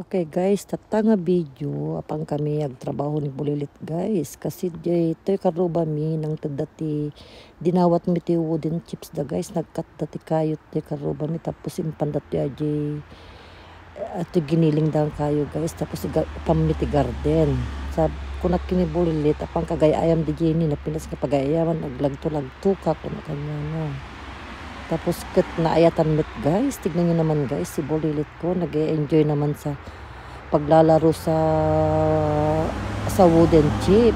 Okay guys, tatanga video apang kami agtrabaho ni Bulilit guys. Kasi ito'y karuba mi nang tadati dinawat mi ti wooden chips da guys. Nagkat dati kayo ti karuba mi tapos impandat ti aji at giniling daw kayo guys. Tapos pamiti garden. Kunak kini Bulilit apang kagayayam di Jenny na pinas ka pagayaman naglagto-lagto ka kuna kanya na. Tapos kat naayatan mit guys, tignan nyo naman guys, si Bulilit ko nag-enjoy naman sa paglalaro sa wooden chip.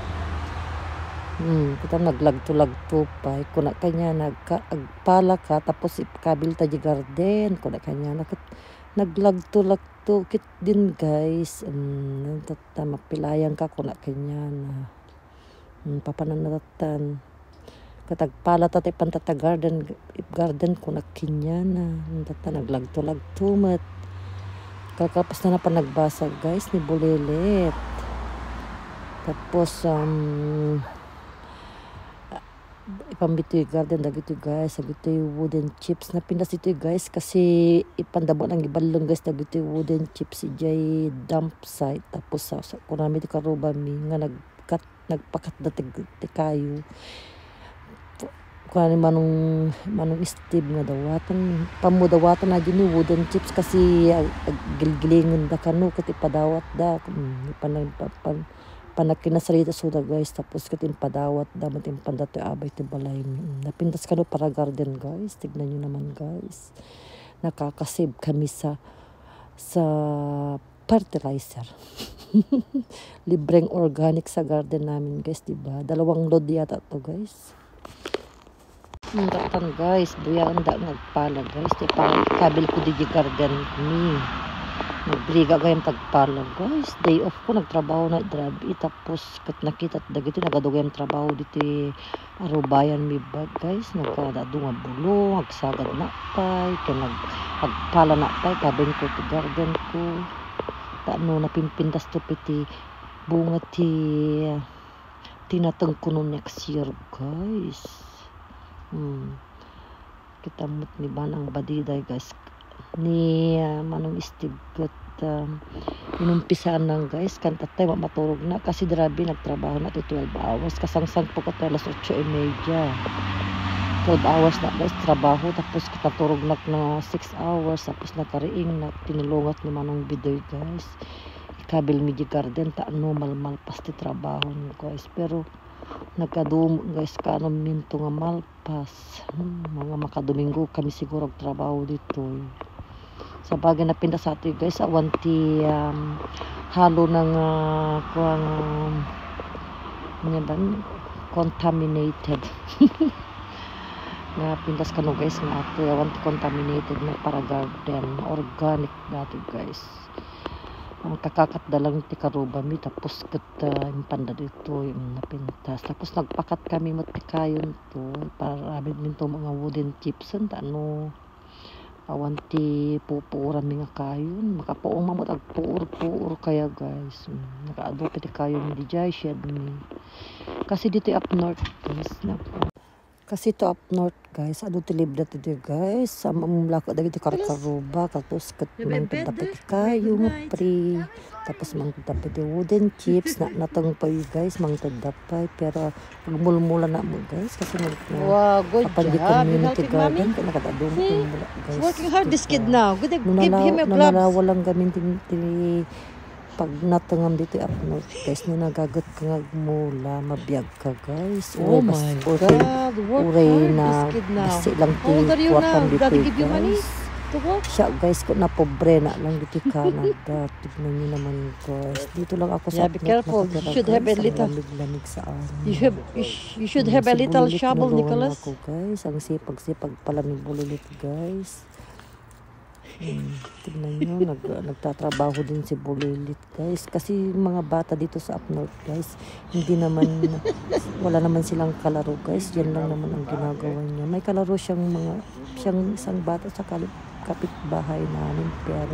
Kita naglagto-lagto pa, kuna kanya nagpala ka, tapos ikabil ta di garden, kuna kanya naglagto-lagto kit din guys. Mapilayang ka kuna kanya na papananatan. Katagpala tatay pantata garden ko nakinya na tata naglagto-lagto mat kakapos na nagbasa guys ni Bulilit. Tapos ipambitoy garden dagito guys dagitoy wooden chips na pindas ito guys kasi ipandabo ng ibalong guys dagitoy wooden chips ijay dump site. Tapos kunami ti karuba mi nga nagpakat dati kayo kuan manong Steve nga dawatan pamudawatan na gini wooden chips kasi gilgilingon da kanu ket ipadawat da panakinasarita suda guys. Tapos ket padawat da matim pandato abay ti balay napintas kanu para garden guys. Tignan niyo naman guys, nakakasave kami sa fertilizer. Libreng organic sa garden namin guys, diba? 2 load yata to guys. Tatan guys, buyaan da nagpala guys. Di parang kabil ko di garden ni. Nagbriga gayang tagpala guys. Day off ko nagtrabaho na drabi. Tapos kat nakita dagiti nagadugayang trabaho diti arubayan mi bag guys. Nagkadado nga bulo, nagsagad na pay, kaya nagpala na pay, kabin ko ti garden ko. Taano napimpindas to piti bunga ti tinatang ko no next year guys. Kita mo't ni Banang Badiday guys ni manong Steve kat inumpisan nang guys kan tatay maturog na kasi drabi nagtrabaho na 12 hours kasangsang po ko alas 8:30 12 hours na guys trabaho. Tapos kita turog na 6 hours tapos nakariing na tinulungat ni manong Bidoy guys ikabil mi di garden ta malmal pasti trabaho ni guys. Pero nagkadumo guys kaano minto nga malpas mga makadomingo kami siguro trabaho dito sa bagay na pinda sa ato guys awanti halo ng kuang contaminated nga pindas kano guys nga ato awanti contaminated na para garden organic dati guys. Ang kakakat dalang ti karuba mi tapos ket impanda dito yung napintas. Tapos nagpakat kami mo ti kayon to para amin minto mga wooden chips ta ano awanti pupuuran mi nga kayon makapuong mamot ag puur kaya guys nakaado ti kayon di jay shed mi kasi dito up north guys na kasi to up north guys ado ti libre ti guys sa mamlako dagiti karkaruba tapos ket mangtapit kayo nga free tapos mangtapit wooden chips na natang pa guys mangtadapay pero mulmula na mo guys kasi wow, good job. Community garden kaya nakadadong guys working hard this kid now good give him a gloves walang gamin ti pag natangam dito up north guys na nagagat ka nga mula mabiyag ka guys. Oh my god, work hard na this kid now. basi lang How old are you now? Daddy give you money to work? Siya guys ko na pobre na lang dito Canada. Tignan niyo naman guys dito lang ako sa be careful, you should have a little lamig sa amin. You should have a little shovel Nicholas ako guys ang sipag pala ni Bulilit guys. Tignan nyo, nagtatrabaho din si Bulilit guys kasi mga bata dito sa up north guys hindi naman wala naman silang kalaro guys. Yan lang naman ang ginagawa niya. May kalaro siyang isang bata sa kapitbahay namin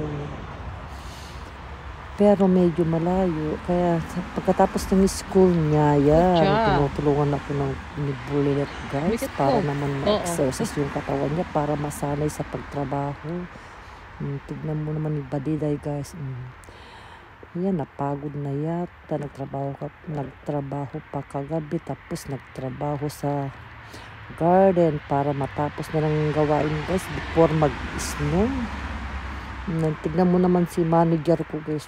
pero medyo malayo kaya pagkatapos ng school niya tinutulungan ako ni Bulilit guys para naman ma-exercise yung katawan niya para masanay sa pagtrabaho. Tignan mo naman yung badiday guys. Yan, napagod na yata. Nagtrabaho pa kagabi. Tapos nagtrabaho sa garden para matapos na ng gawain guys before mag-snow. Tignan mo naman si manager ko guys.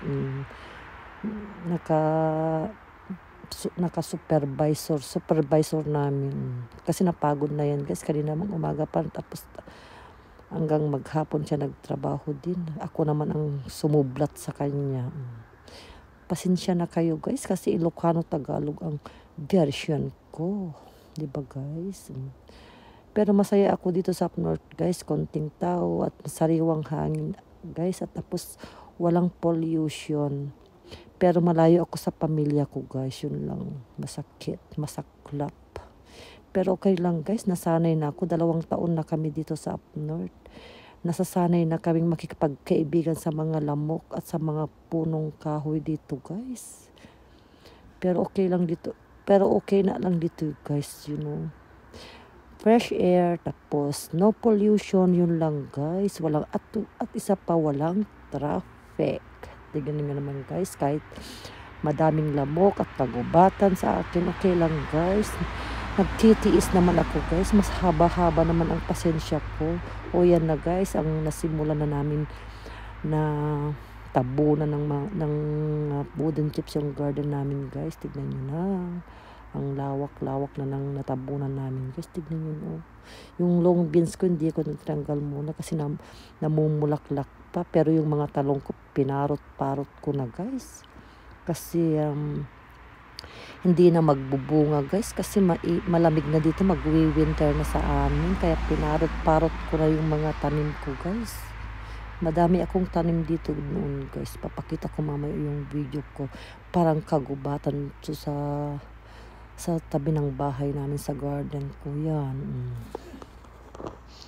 Supervisor namin. Kasi napagod na yan guys. Kanina namang umaga pa. Tapos hanggang maghapon siya nagtrabaho din. Ako naman ang sumublat sa kanya. Pasensya na kayo guys kasi Ilocano Tagalog ang version ko. Diba guys? Pero masaya ako dito sa Up North guys. Konting tao at sariwang hangin guys. At tapos walang pollution. Pero malayo ako sa pamilya ko guys. Yun lang. Masakit. Masaklap. Pero okay lang guys. Nasanay na ako. 2 taon na kami dito sa Up North. Nasasanay na kaming makikipagkaibigan sa mga lamok at sa mga punong kahoy dito guys. Pero okay lang dito. Pero okay na lang dito guys, you know. Fresh air, tapos no pollution, yun lang guys. Walang at isa pa, walang traffic. Tignan niyo naman guys, kahit madaming lamok at kagubatan sa akin, okay lang guys. Nagtitiis naman ako guys. Mas haba-haba naman ang pasensya ko. O yan na guys. Ang nasimula na namin na tabunan ng wooden chips yung garden namin guys. Tignan nyo na. Ang lawak-lawak na ng natabunan namin guys. Tignan nyo na. Yung long beans ko hindi ko nagtanggal muna kasi namumulaklak pa. Pero yung mga talong ko pinarot-parot ko na guys. Kasi hindi na magbubunga guys kasi malamig na dito, magwi-winter na sa amin, kaya pinarot-parot ko na yung mga tanim ko guys. Madami akong tanim dito noon guys, papakita ko mamaya yung video ko. Parang kagubatan to sa tabi ng bahay namin sa garden ko yan.